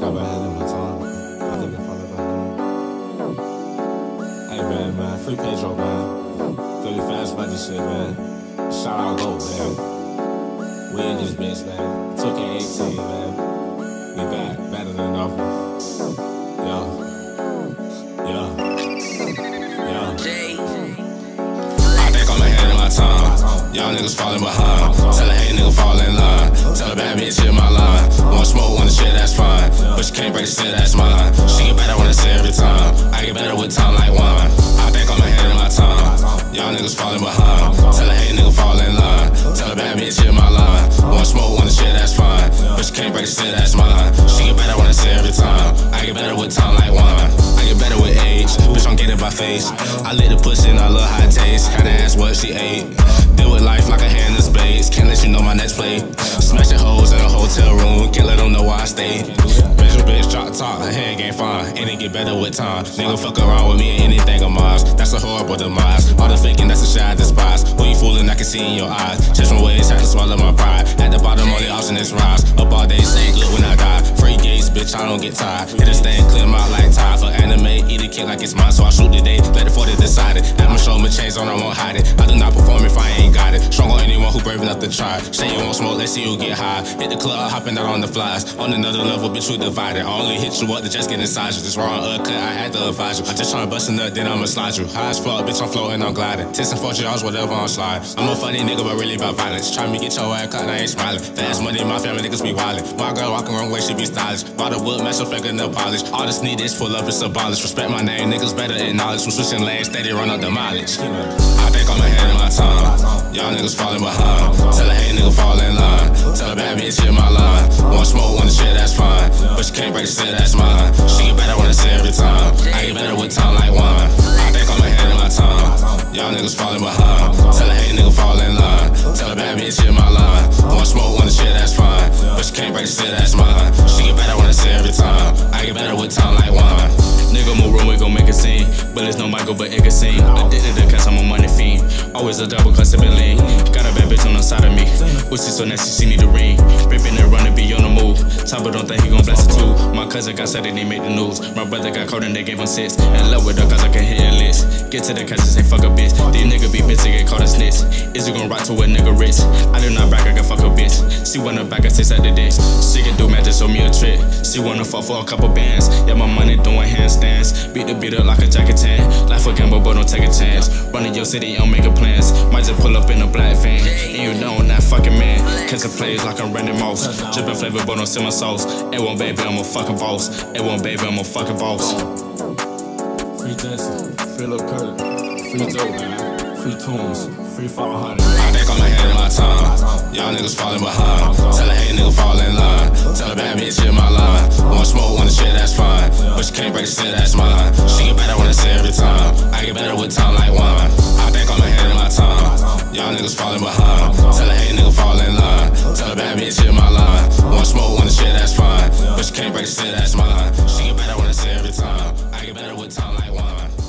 got bad head in my tongue. I think if I live alone. Hey man, free Pedro, man. Feel fast about this shit, man. Shout out GOAT, man. We in this bitch, man. Took it 18, man. We back, better than ever. Yo. I think I'm ahead of my time. Y'all niggas falling behind. Tell a hate nigga fall in line. Tell a bad bitch hit my line. Want smoke, want the shit, that's fine. But you can't break the shit, that's mine. She get better when I say every time. I get better with time like wine. I think I'm ahead of my time. Y'all niggas falling behind. Tell a hate nigga fall in line. Tell a bad bitch hit my line. Want smoke, want the shit, that's fine. But you can't break the shit, that's mine. She get better when I say every time. I get better with time like wine. I get better with age. Bitch, I'm getting by face. I lit the pussy and I love high taste. Had to ask what she ate. Deal with life like a hand in space. Can't let you know my next play. Smashing hoes in a hotel room. Can't let them know where I stay. Bitch, drop top. Her head game fine. And it get better with time. Nigga fuck around with me and anything of mine. That's a horrible demise. All the faking, that's a shit I despise. Who you fooling, I can see in your eyes. Just from ways, had to swallow my pride. At the bottom, only option is rise. Up all day, say good when I die. Free gates, bitch, I don't get tired. Hit a stand, clear them out like tire. For anime, eat a kid like it's mine. So I shoot today, let it 40 decide it. At my show, my chains on, I won't hide it. I do not perform if I ain't got it. Strong on anyone who brave enough to try. Say you won't smoke, let's see you get high. Hit the club, hopping out on the flies. On another level, bitch, we divided. I only hit you up to just get inside you. Just wrong cut, I had to advise you. I just tryna bust a nut, then I'ma slide you. High as fuck, bitch, I'm floating, I'm gliding. Testing 40 hours, whatever, I'm sliding. I'm a funny nigga, but really about violence. Try me get your ass cut, I ain't smiling. Fast money, my family niggas be wildin'. My girl walking wrong way, she be stylish. Bought a wood, match her finger, nail polish. All this need is pull up, it's abolished. Respect my name, niggas better acknowledge. I'm switching lanes, steady run up the mileage. I think I'm ahead of my time. Y'all niggas falling behind. Tell a hate nigga fall in line. Tell a bad bitch hit my line. Want smoke, want the shit, that's fine. But you can't break the shit, that's mine. She get better when I say every time. I get better with time like wine. I think I'm ahead of my time. Y'all niggas falling behind. Tell a hate nigga fall in line. Tell a bad bitch hit my line. Want smoke, want the shit, that's fine. But you can't break the shit, that's mine. She get better when I say every time. I get better with time like wine. Nigga move room, we gon' make a scene. But it's no Michael, but it can sing. Addicted to cause I'm a money fiend. Always a double cause I've been lean. Got a bad bitch on the side of me. Pussy so nasty, she need a ring. Rippin' and running, be on the move. Chopper don't think he gon' bless it too. My cousin got said that he made the news. My brother got caught and they gave him 6. In love with her cause I can hit a list. Get to the catch and say fuck a bitch. These niggas be bitch and get caught a snitch. Is you gon' rock to a nigga rich? I do not brag, I can fuck a bitch. She wanna back her 6 at the dish. She can do magic, show me a trick. She wanna fuck for a couple bands. Yeah, my money doing handstands. Beat the beat up like a Jackie Chan. Life a gamble, but don't take a chance. Running your city, I'm making plans. Might just pull up in a black van. And you know I'm that fucking man. Catch the plays like I'm Randy Moss. Drippin' flavor, but don't sell my sauce. A1 baby, I'm a fucking boss. A1 baby, I'm a fucking boss. Free Jesse, free Lil Kurt, free Joe, man. Free Tunes, free 400. I think I'm ahead of my time. Y'all niggas falling behind. Tell a hate nigga fall in line. Tell a bad bitch hit my line. Want smoke, want the shit, that's fine. But you can't break the shit, that's mine. She get better when I say every time. I get better with time like wine. I think I'm ahead of my time. Y'all niggas falling behind. Tell a hate nigga fall in line. Tell a bad bitch hit my line. Want smoke, want the shit, that's fine. But you can't break the shit, that's mine. She get better when I say every time. I get better with time like wine.